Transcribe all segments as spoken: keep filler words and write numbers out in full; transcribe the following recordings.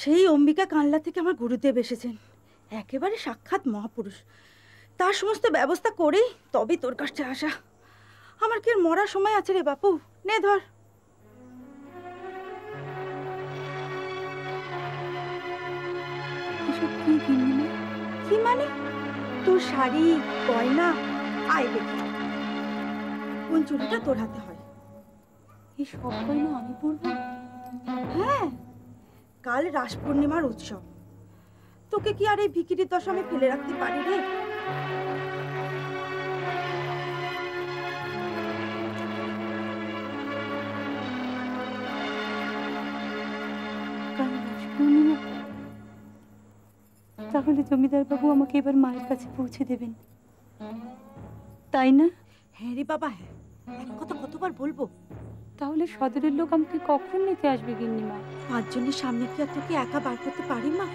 সেই অম্বিকা কানলা থেকে আমার গুরুদেব এসেছেন, একেবারে সাক্ষাৎ মহাপুরুষ। তার সমস্ত ব্যবস্থা করেই তবে তোর কাছে আসা। আমার কি আর মরার সময় আছে রে বাপু? নে ধর। কি মানে? তোর শাড়ি, গয়না। আয় দেখি কোন চুড়িটা তোর হাতে হয়। এই সব গয়না আমি পরবো? হ্যাঁ, কাল রাস পূর্ণিমার উৎসব। তোকে কি আর এই ভিখিরির দশা আমি ফেলে রাখতে পারি রে? তাহলে জমিদার বাবু আমাকে এবার মায়ের কাছে পৌঁছে দেবেন, তাই না? হ্যাঁ রে বাবা, হ্যাঁ। এক কথা কতবার বলবো? তাহলে সদরের লোক আমাকে কখন নিতে আসবে গিন্নিমা? পাঁচজনের সামনে কি আর তোকে একা বার করতে পারি মা?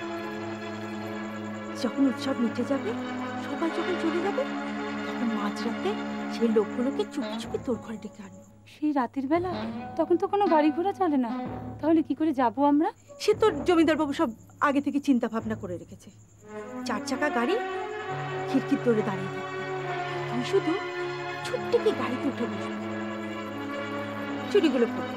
যখন উৎসব মিটে যাবে, সবাই যখন চলে যাবে, তখন মাঝরাতে সেই লোকগুলোকে চুপি চুপি তোর ঘরে ডেকে আনবো। সেই রাতের বেলা? তখন তো কোনো গাড়ি ঘোড়া চলে না, তাহলে কি করে যাব আমরা? সে তোর জমিদার বাবু সব আগে থেকে চিন্তা ভাবনা করে রেখেছে। চার চাকা গাড়ি খিড়কির দৌড়ে দাঁড়িয়ে থাকবে, তুই শুধু ছুট্টি কি গাড়িতে উঠে বসবি, চুড়িগুলো পরে।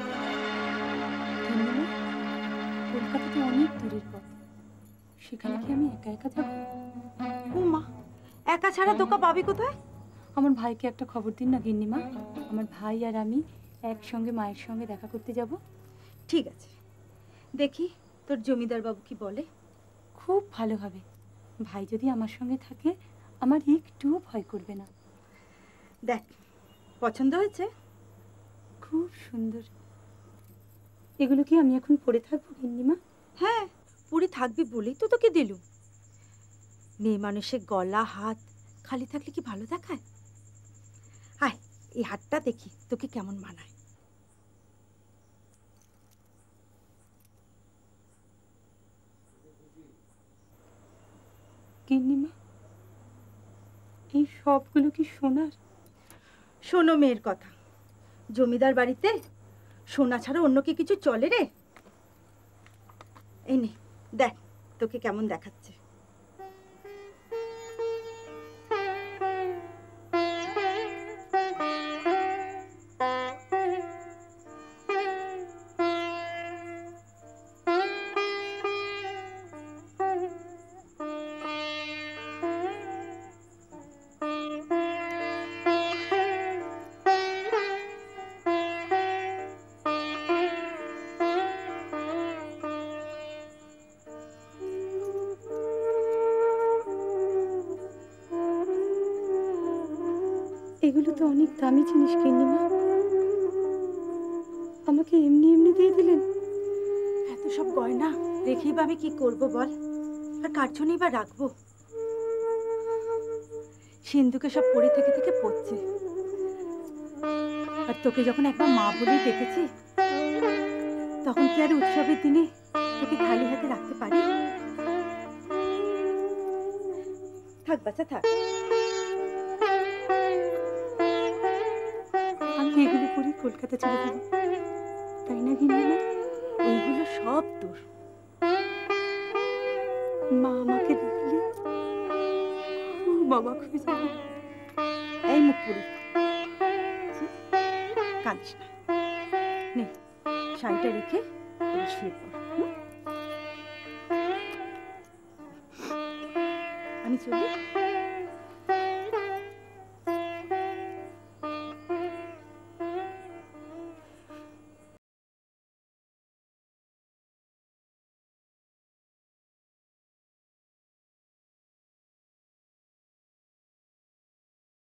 কলকাতা তো অনেক দূরের পথ, সেখানে কি আমি একা একা যাবো? ও মা, একা ছাড়া দোকা পাবি কোথায়? আমার ভাইকে একটা খবর দিন না গিন্নিমা, আমার ভাই আর আমি একসঙ্গে মায়ের সঙ্গে দেখা করতে যাব। ঠিক আছে, দেখি তোর জমিদার বাবু কি বলে। খুব ভালো হবে, ভাই যদি আমার সঙ্গে থাকে আমার একটু ভয় করবে না। দেখ, পছন্দ হয়েছে? খুব সুন্দর। এগুলো কি আমি এখন পরে থাকবো গিন্নিমা? হ্যাঁ, পরে থাকবি বলেই তো তোকে দিলুম। মেয়ে মানুষের গলা হাত খালি থাকলে কি ভালো দেখায়? আয়, এই হাতটা দেখি তোকে কেমন মানায়। গিন্নিমা, এই সবগুলো কি সোনার? শোনো মেয়ের কথা, জমিদার বাড়িতে সোনা ছাড়া অন্য কি কিছু চলে রে? এই নে দেখ তোকে কেমন দেখাচ্ছে। এগুলো তো অনেক দামি জিনিস গিন্নিমা, আমাকে এমনি এমনি দিয়ে দিলেন? এত সব গয়না রেখেই বা আমি কি করবো বল, আর কার জন্যই বা রাখবো? সিন্ধুকে সব পড়ে থেকে থেকে পড়ছে, আর তোকে যখন একবার মা বলেই ডেকেছি, তখন কি আর উৎসবের দিনে তোকে খালি হাতে রাখতে পারি? থাক বাচ্চা থাক, আমি এগুলো পরে কলকাতা চলে যাবো, তাই না গিন্নিমা? এইগুলো সব তোর। মা আমাকে দেখলে খুব অবাক হয়ে যাবে। এই মুখ পুরি, কাঁদিস না, নে শাড়িটা রেখে শুয়ে পড়। আমি চলি।